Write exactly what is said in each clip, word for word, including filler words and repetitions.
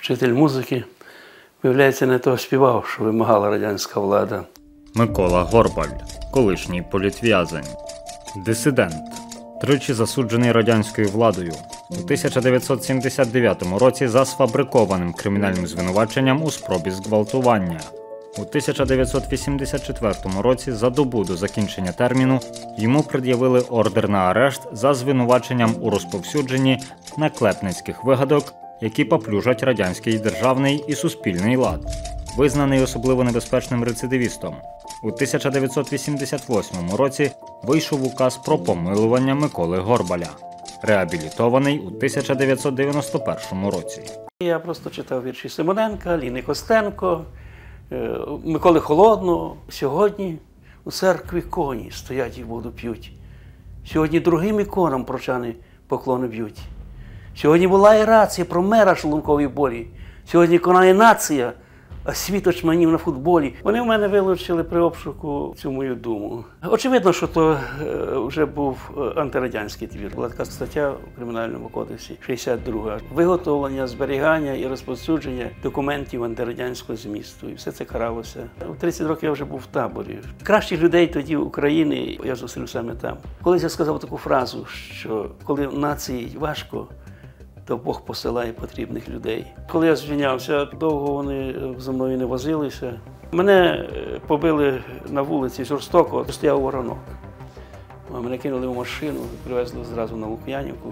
вчитель музики, виявляється, не того співав, що вимагала радянська влада. Микола Горбаль, колишній політв'язень, дисидент, тричі засуджений радянською владою. У тисяча дев'ятсот сімдесят дев'ятому році за сфабрикованим кримінальним звинуваченням у спробі зґвалтування. У тисяча дев'ятсот вісімдесят четвертому році за добу до закінчення терміну йому пред'явили ордер на арешт за звинуваченням у розповсюдженні наклепницьких вигадок, які поплюжать радянський державний і суспільний лад. Визнаний особливо небезпечним рецидивістом. У тисяча дев'ятсот вісімдесят восьмому році вийшов указ про помилування Миколи Горбаля. Реабілітований у тисяча дев'ятсот дев'яносто першому році. Я просто читав вірші Симоненка, Ліни Костенко, Миколи Холодного. Сьогодні у церкві коні стоять і воду п'ють. Сьогодні другим іконам прочани поклони б'ють. Сьогодні була і рація про мера шлунковій болі. Сьогодні конає нація, а світ очманів на футболі. Вони в мене вилучили при обшуку цю мою думу. Очевидно, що то вже був антирадянський твір. Була така стаття у Кримінальному кодексі шістдесят друга. Виготовлення, зберігання і розповсюдження документів антирадянського змісту. І все це каралося. У тридцять років я вже був в таборі. Кращих людей тоді України я зустрів саме там. Колись я сказав таку фразу, що коли нації важко, то Бог посилає потрібних людей. Коли я звільнявся, довго вони зі мною не возилися. Мене побили на вулиці жорстоко, стояв воронок. Мене кинули в машину, привезли зразу на Лук'янівку,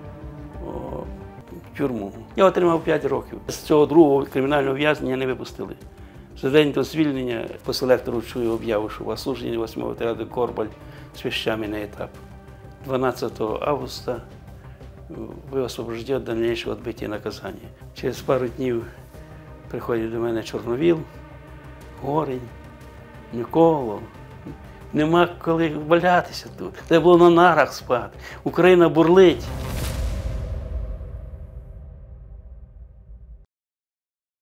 в тюрму. Я отримав п'ять років. З цього другого кримінального в'язнення не випустили. За день до звільнення по селектору чую об'яву, що вас служення восьмого отряду Горбаль з вещами на етап. дванадцятого августа ви освобождені від дальнейшего відбиття наказання. Через пару днів приходять до мене Чорновіл, Горень, Микола. Нема коли валятися тут. Треба було на нарах спати. Україна бурлить.